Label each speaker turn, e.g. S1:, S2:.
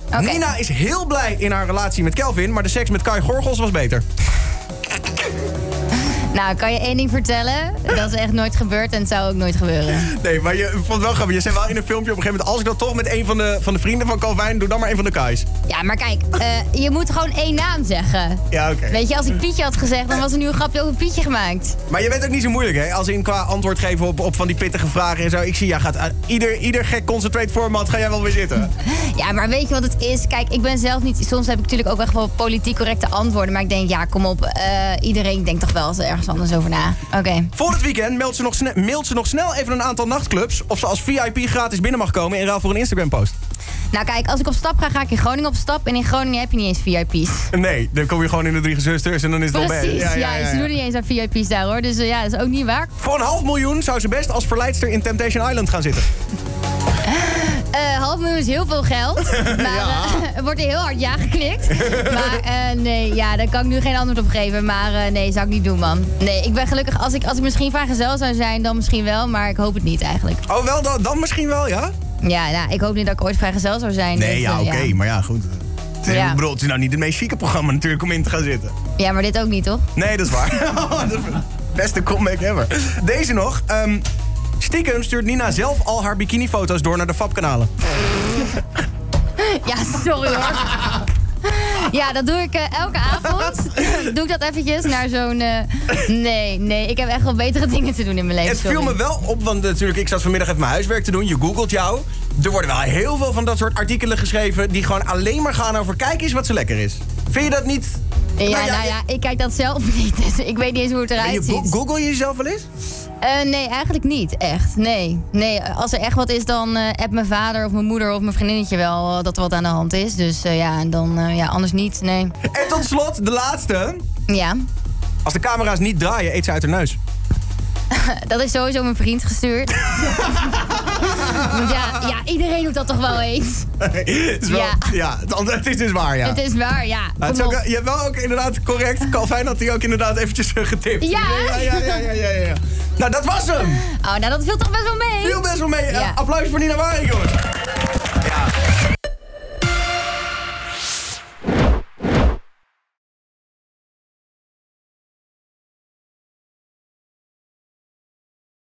S1: Okay.
S2: Nina is heel blij in haar relatie met Kelvin, maar de seks met Kai Gorgels was beter.
S1: Nou, kan je één ding vertellen? Dat is echt nooit gebeurd en het zou ook nooit gebeuren.
S2: Nee, maar je vond het wel grappig. Je zei wel in een filmpje op een gegeven moment... als ik dat toch met een van de vrienden van Calvin... doe dan maar een van de Kais.
S1: Ja, maar kijk, je moet gewoon één naam zeggen.
S2: Ja, oké.
S1: Weet je, als ik Pietje had gezegd, dan was er nu een grapje over Pietje gemaakt.
S2: Maar je bent ook niet zo moeilijk, hè? Als in qua antwoord geven op van die pittige vragen en zo. Ik zie, jij gaat ieder gek concentrate format ga jij wel weer zitten.
S1: Ja, maar weet je wat het is? Kijk, ik ben zelf niet... Soms heb ik natuurlijk ook echt wel politiek correcte antwoorden. Maar ik denk, ja, kom op. Iedereen denkt toch wel eens ergens anders over na. Oké.
S2: Voor het weekend mailt ze nog snel even een aantal nachtclubs... of ze als VIP gratis binnen mag komen in ruil voor een Instagram-post.
S1: Nou kijk, als ik op stap ga, ga ik in Groningen op stap. En in Groningen heb je niet eens VIP's.
S2: Nee, dan kom je gewoon in de 3 gezusters en dan is het al bij.
S1: Precies, ja, ze doen niet eens aan VIP's daar hoor. Dus ja, dat is ook niet waar.
S2: Voor $500.000 zou ze best als verleidster in Temptation Island gaan zitten.
S1: $500.000 is heel veel geld. Maar er wordt er heel hard ja geknikt. Maar nee, ja, daar kan ik nu geen antwoord op geven. Maar nee, zou ik niet doen, man. Nee, ik ben gelukkig. Als ik misschien vrijgezel zou zijn, dan misschien wel. Maar ik hoop het niet eigenlijk.
S2: Oh, wel? Dan misschien wel, ja?
S1: Ja, nou, ik hoop niet dat ik ooit vrijgezel zou zijn.
S2: Nee,
S1: dus,
S2: ja, oké, maar ja, goed.
S1: Ja.
S2: Ik bedoel, het is nou niet het meest chique programma natuurlijk om in te gaan zitten.
S1: Ja, maar dit ook niet, toch?
S2: Nee, dat is waar. Dat is de beste comeback ever. Deze nog. Stiekem stuurt Nina zelf al haar bikinifoto's door naar de FAP-kanalen.
S1: Ja, sorry hoor. Ja, dat doe ik elke avond. Doe ik dat eventjes naar zo'n... Nee, ik heb echt wel betere dingen te doen in mijn leven.
S2: Het viel me wel op, want natuurlijk, ik zat vanmiddag even mijn huiswerk te doen. Je googelt jou. Er worden wel heel veel van dat soort artikelen geschreven... die gewoon alleen maar gaan over kijk eens wat zo lekker is. Vind je dat niet...
S1: Ja, nou ja, ik kijk dat zelf niet. Dus ik weet niet eens hoe het eruit ziet.
S2: Google je jezelf wel eens?
S1: Nee, eigenlijk niet. Echt. Nee, als er echt wat is, dan appt mijn vader of mijn moeder of mijn vriendinnetje wel dat er wat aan de hand is. Dus ja, en dan anders niet, nee.
S2: En tot slot, de laatste.
S1: Ja.
S2: Als de camera's niet draaien, eet ze uit haar neus.
S1: Dat is sowieso mijn vriend gestuurd. Ja, iedereen doet dat toch wel eens?
S2: Het antwoord is dus waar, ja.
S1: Het is waar, ja.
S2: Je hebt wel ook inderdaad correct. Calvin had die ook inderdaad eventjes getipt.
S1: Ja.
S2: Nou, dat was hem.
S1: Oh, nou dat viel toch best wel mee?
S2: Viel best wel mee. Applaus voor Nina Waring, jongens.